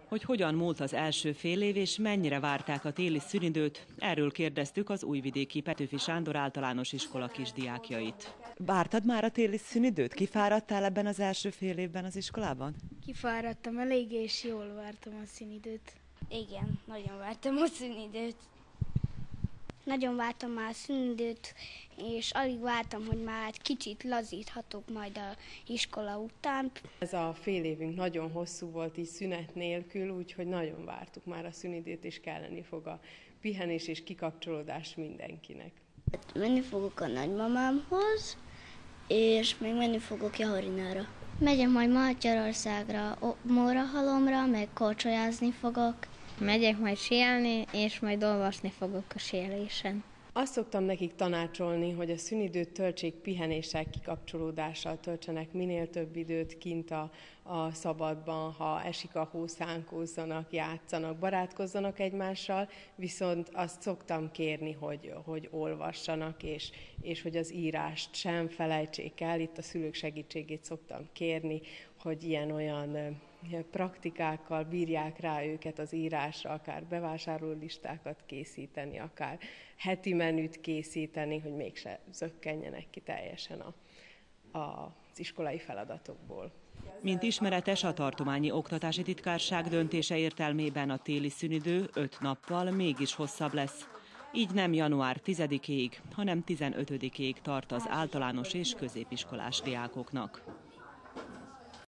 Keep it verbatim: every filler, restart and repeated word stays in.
Hogy hogyan múlt az első fél év, és mennyire várták a téli szünidőt, erről kérdeztük az újvidéki Petőfi Sándor Általános Iskola kisdiákjait. Vártad már a téli szünidőt? Kifáradtál ebben az első fél évben az iskolában? Kifáradtam eléggé, és jól vártam a szünidőt. Igen, nagyon vártam a szünidőt. Nagyon vártam már a szünidőt, és alig vártam, hogy már egy kicsit lazíthatok majd a iskola után. Ez a fél évünk nagyon hosszú volt így szünet nélkül, úgyhogy nagyon vártuk már a szünidőt, és kelleni fog a pihenés és kikapcsolódás mindenkinek. Menni fogok a nagymamámhoz, és még menni fogok Jahorinára. Megyek majd Magyarországra, Mórahalomra, meg korcsolyázni fogok. Megyek majd síelni, és majd olvasni fogok a síelésen. Azt szoktam nekik tanácsolni, hogy a szünidőt töltsék pihenéssel, kikapcsolódással, töltsenek minél több időt kint a, a szabadban, ha esik a hó, szánkózzanak, játszanak, barátkozzanak egymással, viszont azt szoktam kérni, hogy, hogy olvassanak, és, és hogy az írást sem felejtsék el. Itt a szülők segítségét szoktam kérni, hogy ilyen-olyan praktikákkal bírják rá őket az írásra, akár bevásárlólistákat készíteni, akár heti menüt készíteni, hogy mégse zökkenjenek ki teljesen a, a, az iskolai feladatokból. Mint ismeretes, a tartományi oktatási titkárság döntése értelmében a téli szünidő öt nappal mégis hosszabb lesz. Így nem január tizedikéig, hanem tizenötödikéig tart az általános és középiskolás diákoknak.